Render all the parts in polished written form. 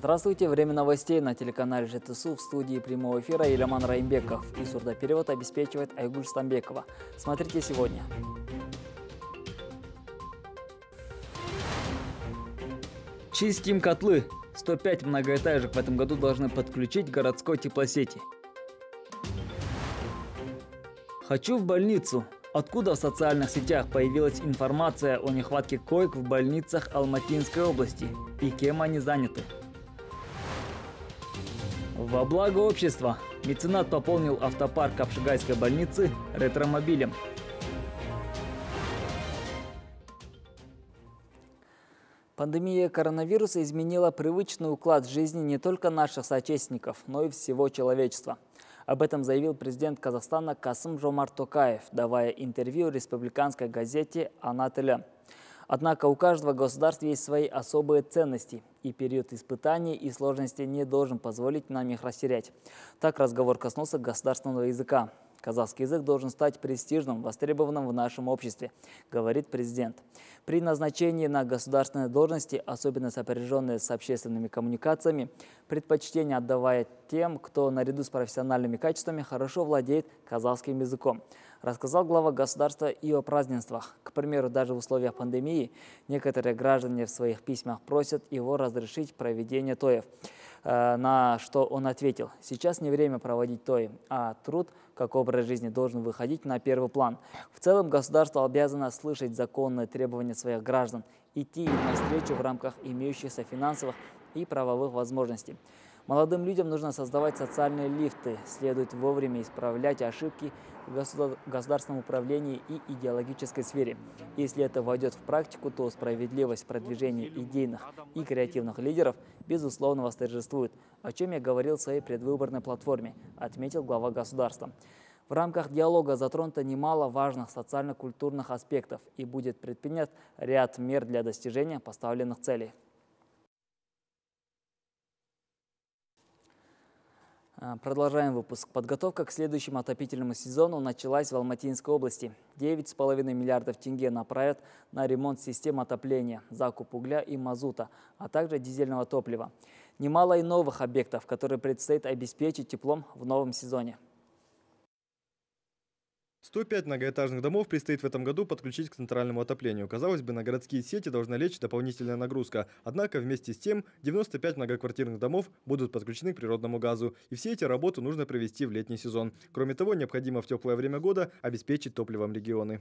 Здравствуйте, время новостей на телеканале ЖТСУ. В студии прямого эфира Иляман Раимбеков и сурдоперевод обеспечивает Айгуль Стамбекова. Смотрите сегодня. Чистим котлы. 105 многоэтажек в этом году должны подключить к городской теплосети. Хочу в больницу. Откуда в социальных сетях появилась информация о нехватке коек в больницах Алматинской области и кем они заняты? Во благо общества. Меценат пополнил автопарк Капшигайской больницы ретромобилем. Пандемия коронавируса изменила привычный уклад жизни не только наших соотечественников, но и всего человечества. Об этом заявил президент Казахстана Касым-Жомарт Токаев, давая интервью республиканской газете «Ана тілі». Однако у каждого государства есть свои особые ценности, и период испытаний и сложностей не должен позволить нам их растерять. Так разговор коснулся государственного языка. Казахский язык должен стать престижным, востребованным в нашем обществе, говорит президент. При назначении на государственные должности, особенно сопряженные с общественными коммуникациями, предпочтение отдавая тем, кто наряду с профессиональными качествами хорошо владеет казахским языком. Рассказал глава государства и о празднествах. К примеру, даже в условиях пандемии некоторые граждане в своих письмах просят его разрешить проведение тоев. На что он ответил: сейчас не время проводить тои, а труд как образ жизни должен выходить на первый план. В целом государство обязано слышать законные требования своих граждан, идти им навстречу в рамках имеющихся финансовых и правовых возможностей. Молодым людям нужно создавать социальные лифты, следует вовремя исправлять ошибки в государственном управлении и идеологической сфере. Если это войдет в практику, то справедливость продвижения идейных и креативных лидеров безусловно восторжествует, о чем я говорил в своей предвыборной платформе, отметил глава государства. В рамках диалога затронуто немало важных социально-культурных аспектов и будет предпринят ряд мер для достижения поставленных целей. Продолжаем выпуск. Подготовка к следующему отопительному сезону началась в Алматинской области. 9,5 миллиардов тенге направят на ремонт систем отопления, закуп угля и мазута, а также дизельного топлива. Немало и новых объектов, которые предстоит обеспечить теплом в новом сезоне. 105 многоэтажных домов предстоит в этом году подключить к центральному отоплению. Казалось бы, на городские сети должна лечь дополнительная нагрузка. Однако вместе с тем 95 многоквартирных домов будут подключены к природному газу. И все эти работы нужно провести в летний сезон. Кроме того, необходимо в теплое время года обеспечить топливом регионы.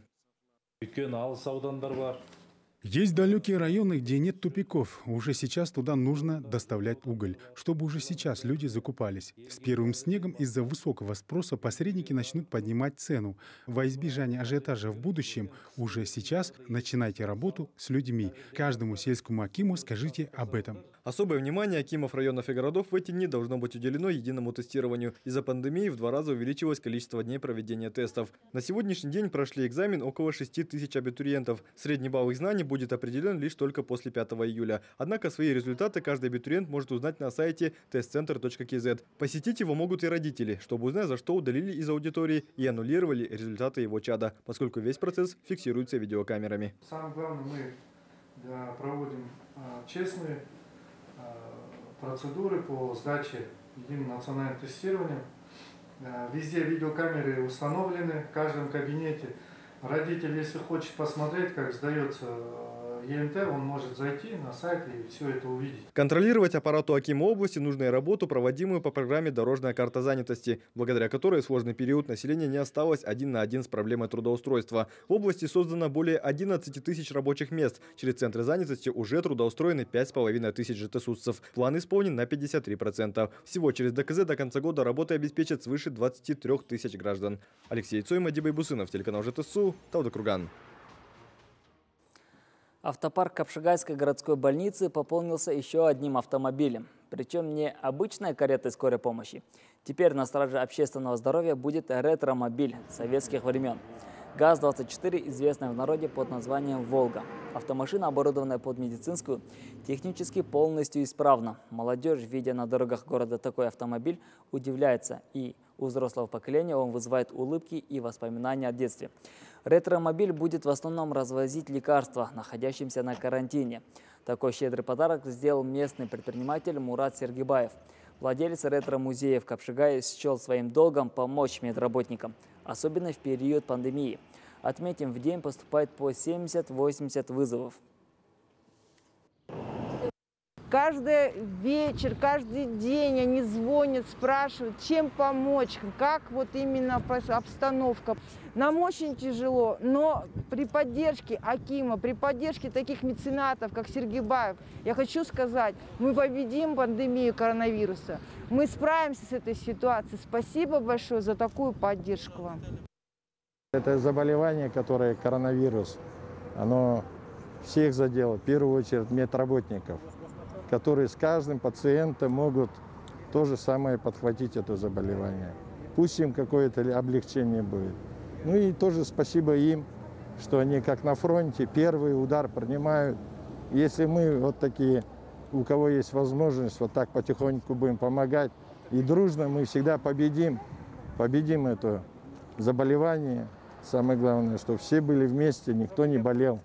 Есть далекие районы, где нет тупиков. Уже сейчас туда нужно доставлять уголь, чтобы уже сейчас люди закупались. С первым снегом из-за высокого спроса посредники начнут поднимать цену. Во избежание ажиотажа в будущем, уже сейчас начинайте работу с людьми. Каждому сельскому акиму скажите об этом. Особое внимание акимов районов и городов в эти дни должно быть уделено единому тестированию. Из-за пандемии в 2 раза увеличилось количество дней проведения тестов. На сегодняшний день прошли экзамен около 6 тысяч абитуриентов. Средний балл их знаний будет определен лишь только после 5 июля. Однако свои результаты каждый абитуриент может узнать на сайте testcenter.kz. Посетить его могут и родители, чтобы узнать, за что удалили из аудитории и аннулировали результаты его чада, поскольку весь процесс фиксируется видеокамерами. Самое главное, мы проводим честные процедуры по сдаче единым национальным тестированием. Везде видеокамеры установлены в каждом кабинете. Родитель, если хочет посмотреть, как сдается ЕНТ, он может зайти на сайт и все это увидеть. Контролировать аппарату акима области нужно и работу, проводимую по программе «Дорожная карта занятости», благодаря которой в сложный период население не осталось один на один с проблемой трудоустройства. В области создано более 11 тысяч рабочих мест. Через центры занятости уже трудоустроены 5,5 тысяч ЖТСУСцев. План исполнен на 53%. Всего через ДКЗ до конца года работы обеспечат свыше 23 тысяч граждан. Алексей Цой, Мадиба Ибусынов, телеканал ЖТСУ, Талдыкурган. Автопарк Капшигайской городской больницы пополнился еще одним автомобилем. Причем не обычной каретой скорой помощи. Теперь на страже общественного здоровья будет ретромобиль советских времен. ГАЗ-24, известная в народе под названием «Волга». Автомашина, оборудованная под медицинскую, технически полностью исправна. Молодежь, видя на дорогах города такой автомобиль, удивляется, и у взрослого поколения он вызывает улыбки и воспоминания о детстве. Ретромобиль будет в основном развозить лекарства, находящимся на карантине. Такой щедрый подарок сделал местный предприниматель Мурат Сергибаев. Владелец ретро-музея в Капшигае счел своим долгом помочь медработникам, особенно в период пандемии. Отметим, в день поступает по 70-80 вызовов. Каждый вечер, каждый день они звонят, спрашивают, чем помочь, как вот именно обстановка. Нам очень тяжело, но при поддержке Акима, при поддержке таких меценатов, как Сергибаев, я хочу сказать, мы победим пандемию коронавируса. Мы справимся с этой ситуацией. Спасибо большое за такую поддержку вам. Это заболевание, которое коронавирус, оно всех задело, в первую очередь медработников, которые с каждым пациентом могут то же самое подхватить это заболевание. Пусть им какое-то облегчение будет. Ну и тоже спасибо им, что они как на фронте первый удар принимают. Если мы вот такие, у кого есть возможность, вот так потихоньку будем помогать, и дружно мы всегда победим это заболевание. Самое главное, что все были вместе, никто не болел.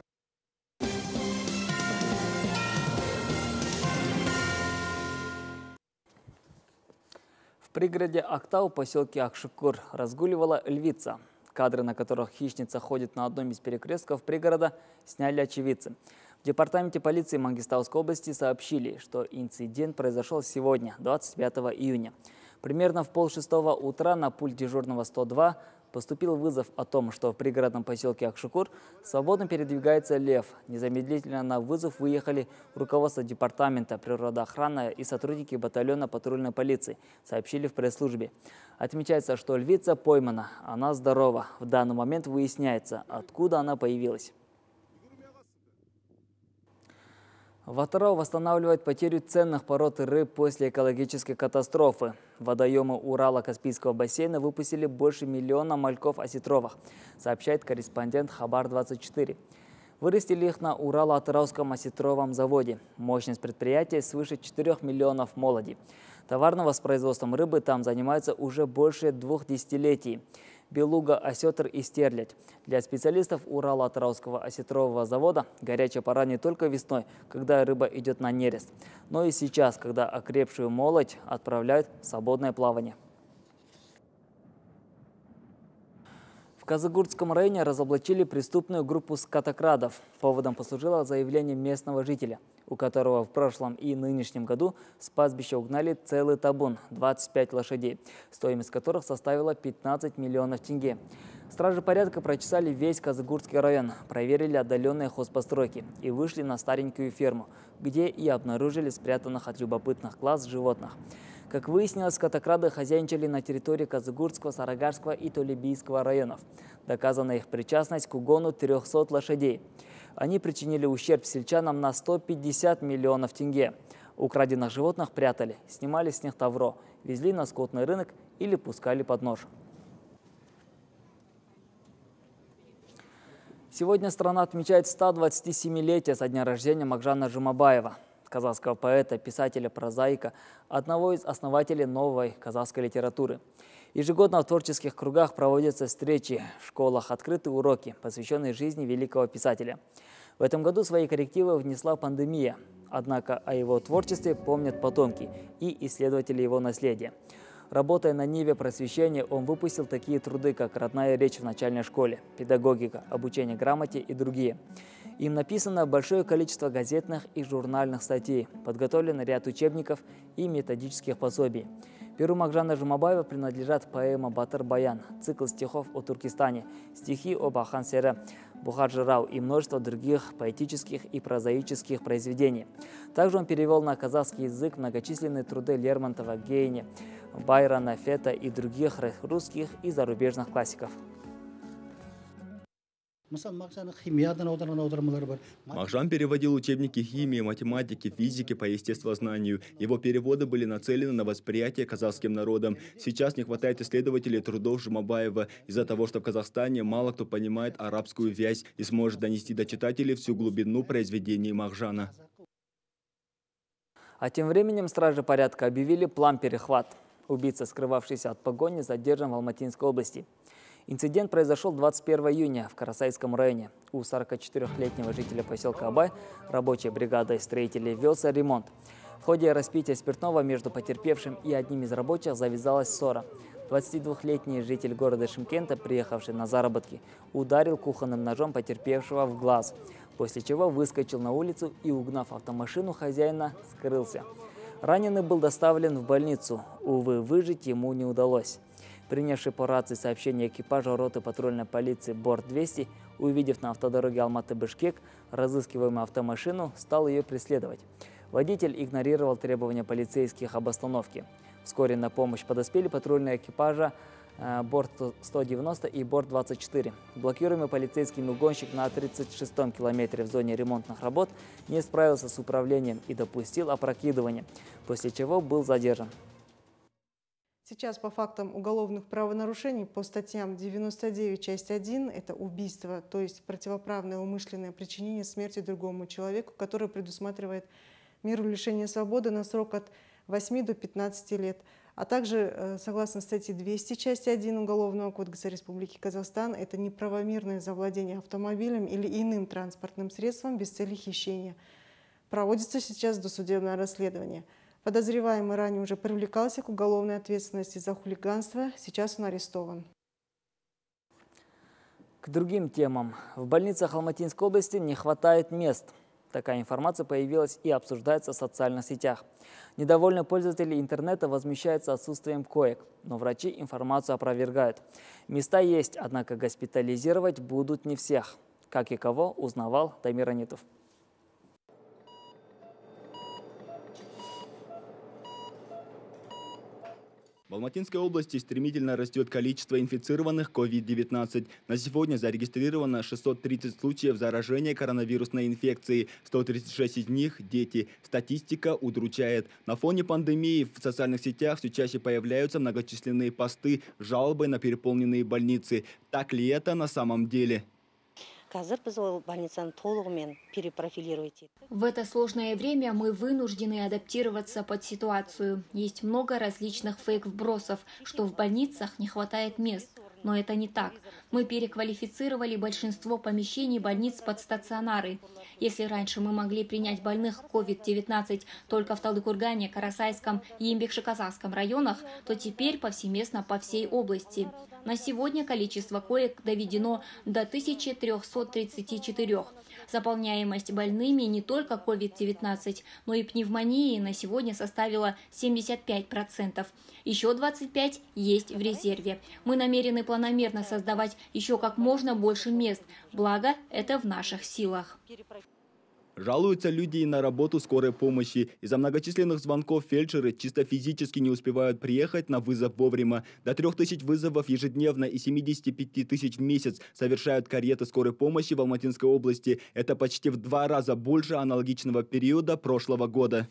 В пригороде Актау, поселке Акшукур, разгуливала львица. Кадры, на которых хищница ходит на одном из перекрестков пригорода, сняли очевидцы. В департаменте полиции Мангистауской области сообщили, что инцидент произошел сегодня, 25 июня. Примерно в 5:30 утра на пульт дежурного 102 поступил вызов о том, что в пригородном поселке Акшукур свободно передвигается лев. Незамедлительно на вызов выехали руководство департамента природоохраны и сотрудники батальона патрульной полиции, сообщили в пресс-службе. Отмечается, что львица поймана, она здорова. В данный момент выясняется, откуда она появилась. В Атырау восстанавливает потерю ценных пород рыб после экологической катастрофы. Водоемы Урала-Каспийского бассейна выпустили больше 1 миллиона мальков осетровых, сообщает корреспондент Хабар-24. Вырастили их на Урало-Атырауском осетровом заводе. Мощность предприятия свыше 4 миллионов молоди. Товарным воспроизводством рыбы там занимаются уже больше 2 десятилетий. Белуга, осетр и стерлядь. Для специалистов Урало-Атырауского осетрового завода горячая пора не только весной, когда рыба идет на нерест, но и сейчас, когда окрепшую молодь отправляют в свободное плавание. В Казыгуртском районе разоблачили преступную группу скотокрадов. Поводом послужило заявление местного жителя, у которого в прошлом и нынешнем году с пастбища угнали целый табун – 25 лошадей, стоимость которых составила 15 миллионов тенге. Стражи порядка прочесали весь Казыгуртский район, проверили отдаленные хозпостройки и вышли на старенькую ферму, где и обнаружили спрятанных от любопытных глаз животных. Как выяснилось, скотокрады хозяйничали на территории Казыгуртского, Сарагарского и Толебийского районов. Доказана их причастность к угону 300 лошадей. Они причинили ущерб сельчанам на 150 миллионов тенге. Украденных животных прятали, снимали с них тавро, везли на скотный рынок или пускали под нож. Сегодня страна отмечает 127-летие со дня рождения Мағжана Жұмабаева, казахского поэта, писателя, прозаика, одного из основателей новой казахской литературы. Ежегодно в творческих кругах проводятся встречи, в школах открыты уроки, посвященные жизни великого писателя. В этом году свои коррективы внесла пандемия, однако о его творчестве помнят потомки и исследователи его наследия. Работая на ниве просвещения, он выпустил такие труды, как «Родная речь в начальной школе», «Педагогика», «Обучение грамоте» и другие. Им написано большое количество газетных и журнальных статей, подготовлен ряд учебников и методических пособий. Перу Мағжана Жұмабаева принадлежат поэма «Батыр-баян», цикл стихов о Туркестане, стихи об Ахан-Сере, Бухар-Жырау и множество других поэтических и прозаических произведений. Также он перевел на казахский язык многочисленные труды Лермонтова, Гейне, Байрона, Фета и других русских и зарубежных классиков. Мағжан переводил учебники химии, математики, физики по естествознанию. Его переводы были нацелены на восприятие казахским народом. Сейчас не хватает исследователей трудов Жұмабаева из-за того, что в Казахстане мало кто понимает арабскую вязь и сможет донести до читателей всю глубину произведений Мағжана. А тем временем стражи порядка объявили план перехват. Убийца, скрывавшийся от погони, задержан в Алматинской области. Инцидент произошел 21 июня в Карасайском районе. У 44-летнего жителя поселка Абай рабочей бригадой строителей велся ремонт. В ходе распития спиртного между потерпевшим и одним из рабочих завязалась ссора. 22-летний житель города Шымкента, приехавший на заработки, ударил кухонным ножом потерпевшего в глаз, после чего выскочил на улицу и, угнав автомашину хозяина, скрылся. Раненый был доставлен в больницу. Увы, выжить ему не удалось. Принявший по рации сообщение экипажа роты патрульной полиции Борт-200, увидев на автодороге Алматы-Бишкек разыскиваемую автомашину, стал ее преследовать. Водитель игнорировал требования полицейских об остановке. Вскоре на помощь подоспели патрульные экипажа Борт-190 и Борт-24. Блокируемый полицейскими угонщик на 36-м километре в зоне ремонтных работ не справился с управлением и допустил опрокидывание, после чего был задержан. Сейчас по фактам уголовных правонарушений по статьям 99, часть 1, это убийство, то есть противоправное умышленное причинение смерти другому человеку, которое предусматривает меру лишения свободы на срок от 8 до 15 лет. А также, согласно статье 200, части 1 Уголовного кодекса Республики Казахстан, это неправомерное завладение автомобилем или иным транспортным средством без цели хищения. Проводится сейчас досудебное расследование. Подозреваемый ранее уже привлекался к уголовной ответственности за хулиганство, сейчас он арестован. К другим темам. В больницах Алматинской области не хватает мест. Такая информация появилась и обсуждается в социальных сетях. Недовольные пользователи интернета возмущаются отсутствием коек, но врачи информацию опровергают. Места есть, однако госпитализировать будут не всех. Как и кого, узнавал Дамир Анитов. В Алматинской области стремительно растет количество инфицированных COVID-19. На сегодня зарегистрировано 630 случаев заражения коронавирусной инфекцией, 136 из них – дети. Статистика удручает. На фоне пандемии в социальных сетях все чаще появляются многочисленные посты, жалобы на переполненные больницы. Так ли это на самом деле? В это сложное время мы вынуждены адаптироваться под ситуацию. Есть много различных фейк-вбросов, что в больницах не хватает мест. Но это не так. Мы переквалифицировали большинство помещений больниц под стационары. Если раньше мы могли принять больных COVID-19 только в Талдыкургане, Карасайском и Ембекши-Казахском районах, то теперь повсеместно по всей области. На сегодня количество коек доведено до 1334. Заполняемость больными не только COVID-19, но и пневмонией на сегодня составила 75%. Еще 25% есть в резерве. Мы намерены планомерно создавать еще как можно больше мест. Благо, это в наших силах. Жалуются люди и на работу скорой помощи. Из-за многочисленных звонков фельдшеры чисто физически не успевают приехать на вызов вовремя. До 3000 вызовов ежедневно и 75 тысяч в месяц совершают кареты скорой помощи в Алматинской области. Это почти в 2 раза больше аналогичного периода прошлого года.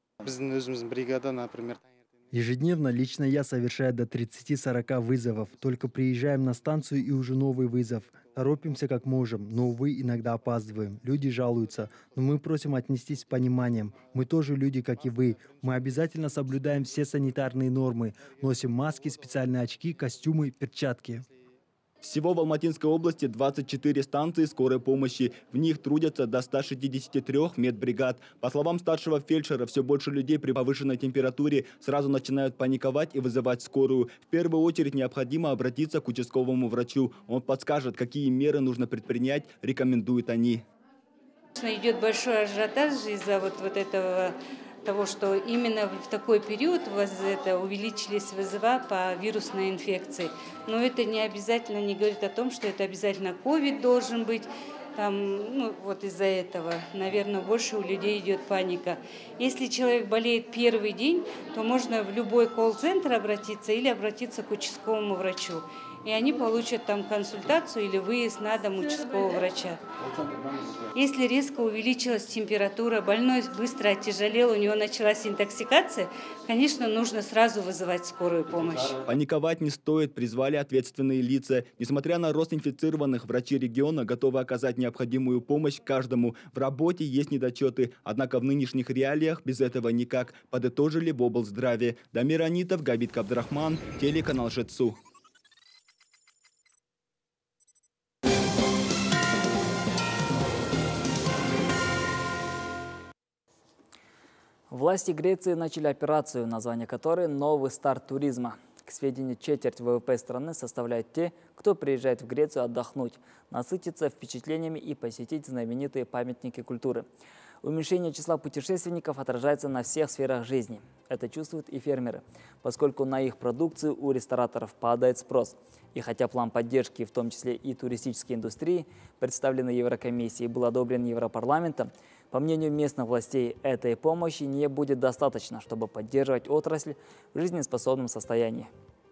Ежедневно лично я совершаю до 30-40 вызовов. Только приезжаем на станцию и уже новый вызов. Торопимся как можем, но, увы, иногда опаздываем. Люди жалуются, но мы просим отнестись с пониманием. Мы тоже люди, как и вы. Мы обязательно соблюдаем все санитарные нормы. Носим маски, специальные очки, костюмы, перчатки. Всего в Алматинской области 24 станции скорой помощи. В них трудятся до 163 медбригад. По словам старшего фельдшера, все больше людей при повышенной температуре сразу начинают паниковать и вызывать скорую. В первую очередь необходимо обратиться к участковому врачу. Он подскажет, какие меры нужно предпринять, рекомендуют они. Идет большой ажиотаж из-за вот этого того, что именно в такой период у вас увеличились вызова по вирусной инфекции. Но это не обязательно не говорит о том, что это обязательно ковид должен быть. Вот из-за этого, наверное, больше у людей идет паника. Если человек болеет первый день, то можно в любой колл-центр обратиться или обратиться к участковому врачу. И они получат там консультацию или выезд на дом участкового врача. Если резко увеличилась температура, больной быстро оттяжелел, у него началась интоксикация, конечно, нужно сразу вызывать скорую помощь. Паниковать не стоит, призвали ответственные лица. Несмотря на рост инфицированных, врачи региона готовы оказать необходимую помощь каждому. В работе есть недочеты, однако в нынешних реалиях без этого никак, подытожили в облздраве. Дамир Анитов, Габит Кабдрахман, телеканал Жетсу. Власти Греции начали операцию, название которой «Новый старт туризма». К сведению, четверть ВВП страны составляют те, кто приезжает в Грецию отдохнуть, насытиться впечатлениями и посетить знаменитые памятники культуры. Уменьшение числа путешественников отражается на всех сферах жизни. Это чувствуют и фермеры, поскольку на их продукцию у рестораторов падает спрос. И хотя план поддержки, в том числе и туристической индустрии, представленный Еврокомиссией, был одобрен Европарламентом, по мнению местных властей, этой помощи не будет достаточно, чтобы поддерживать отрасль в жизнеспособном состоянии.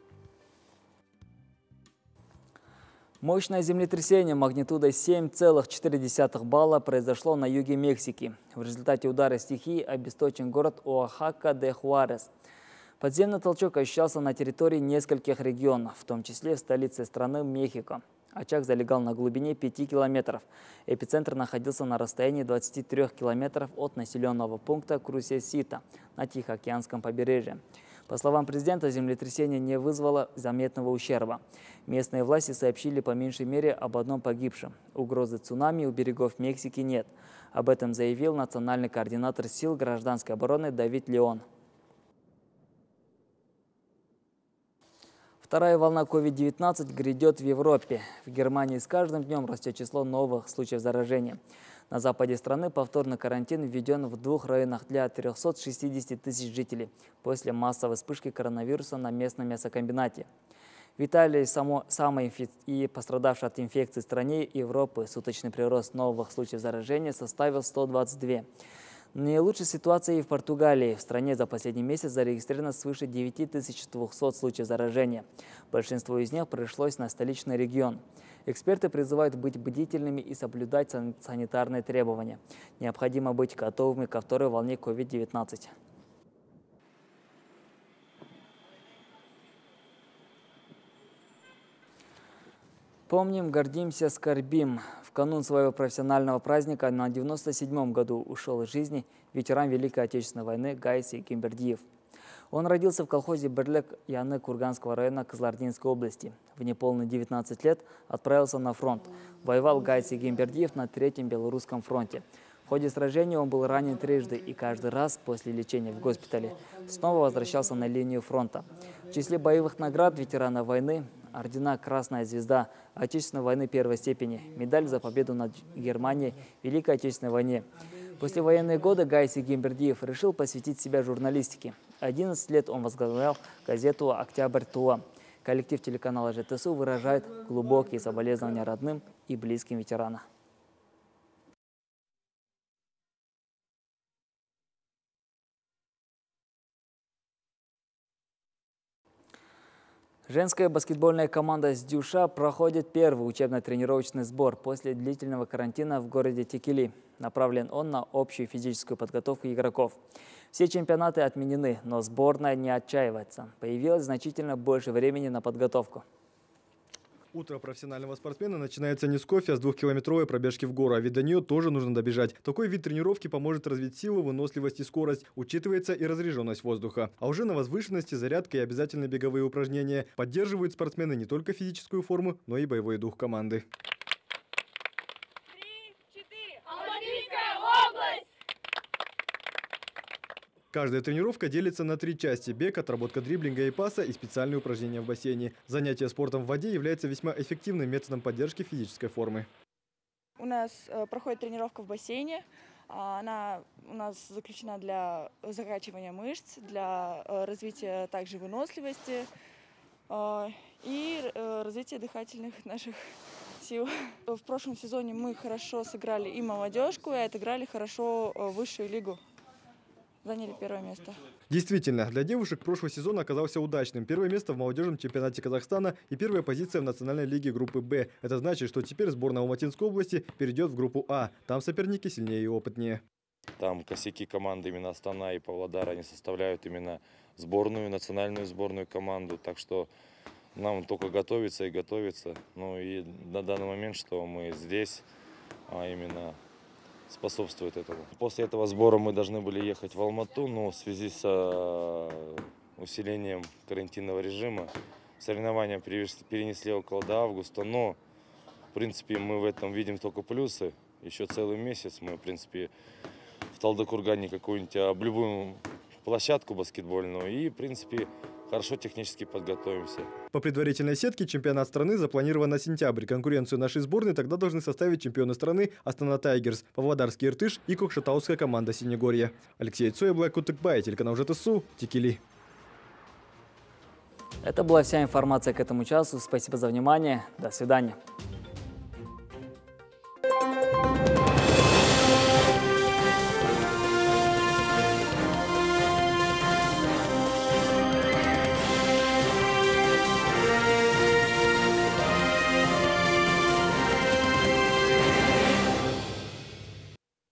Мощное землетрясение магнитудой 7,4 балла произошло на юге Мексики. В результате удара стихии обесточен город Оахака-де-Хуарес. Подземный толчок ощущался на территории нескольких регионов, в том числе в столице страны Мехико. Очаг залегал на глубине 5 километров. Эпицентр находился на расстоянии 23 километров от населенного пункта Крусесита на Тихоокеанском побережье. По словам президента, землетрясение не вызвало заметного ущерба. Местные власти сообщили по меньшей мере об одном погибшем. Угрозы цунами у берегов Мексики нет. Об этом заявил национальный координатор сил гражданской обороны Давид Леон. Вторая волна COVID-19 грядет в Европе. В Германии с каждым днем растет число новых случаев заражения. На западе страны повторный карантин введен в 2 районах для 360 тысяч жителей после массовой вспышки коронавируса на местном мясокомбинате. В Италии, самой и пострадавшей от инфекции стране Европы, суточный прирост новых случаев заражения составил 122. Не лучшая ситуация и в Португалии. В стране за последний месяц зарегистрировано свыше 9200 случаев заражения. Большинство из них пришлось на столичный регион. Эксперты призывают быть бдительными и соблюдать санитарные требования. Необходимо быть готовыми ко второй волне COVID-19. Помним, гордимся, скорбим. В канун своего профессионального праздника на 97-м году ушел из жизни ветеран Великой Отечественной войны Гайси Гимбердиев. Он родился в колхозе Берлек Яны Курганского района Кызылординской области. В неполные 19 лет отправился на фронт. Воевал Гайси Гимбердиев на 3-м Белорусском фронте. В ходе сражения он был ранен трижды и каждый раз после лечения в госпитале снова возвращался на линию фронта. В числе боевых наград ветерана войны ордена «Красная звезда», Отечественной войны первой степени, медаль за победу над Германией в Великой Отечественной войне. После военные годы Гайси Гимбердиев решил посвятить себя журналистике. 11 лет он возглавлял газету «Октябрь-Туа». Коллектив телеканала ЖТСУ выражает глубокие соболезнования родным и близким ветерана. Женская баскетбольная команда «Сдюша» проходит первый учебно-тренировочный сбор после длительного карантина в городе Текели. Направлен он на общую физическую подготовку игроков. Все чемпионаты отменены, но сборная не отчаивается. Появилось значительно больше времени на подготовку. Утро профессионального спортсмена начинается не с кофе, а с 2-километровой пробежки в гору, а ведь до нее тоже нужно добежать. Такой вид тренировки поможет развить силу, выносливость и скорость. Учитывается и разряженность воздуха. А уже на возвышенности зарядка и обязательные беговые упражнения. Поддерживают спортсмены не только физическую форму, но и боевой дух команды. 3, 4. Алматинская область! Каждая тренировка делится на 3 части – бег, отработка дриблинга и паса и специальные упражнения в бассейне. Занятие спортом в воде является весьма эффективным методом поддержки физической формы. У нас проходит тренировка в бассейне. Она у нас заключена для закачивания мышц, для развития также выносливости и развития дыхательных наших сил. В прошлом сезоне мы хорошо сыграли и молодежку, и отыграли хорошо высшую лигу. Заняли первое место. Действительно, для девушек прошлый сезон оказался удачным. Первое место в молодежном чемпионате Казахстана и первая позиция в национальной лиге группы «Б». Это значит, что теперь сборная Алматинской области перейдет в группу «А». Там соперники сильнее и опытнее. Там косяки команды именно Астана и Павлодар, они составляют именно сборную, национальную сборную команду. Так что нам только готовиться и готовиться. Ну и на данный момент, что мы здесь, а именно способствует этому. После этого сбора мы должны были ехать в Алмату, но в связи с усилением карантинного режима соревнования перенесли около до августа, но в принципе мы в этом видим только плюсы. Еще целый месяц мы в принципе в Талдыкургане какую-нибудь любую площадку баскетбольную и, в принципе, хорошо технически подготовимся. По предварительной сетке чемпионат страны запланирован на сентябрь. Конкуренцию нашей сборной тогда должны составить чемпионы страны Астана Тайгерс, Павлодарский Иртыш и Кокшетауская команда Синегорья. Алексей Цой, Блэк Кутыкбай, телеканал ЖТСУ, Текели. Это была вся информация к этому часу. Спасибо за внимание. До свидания.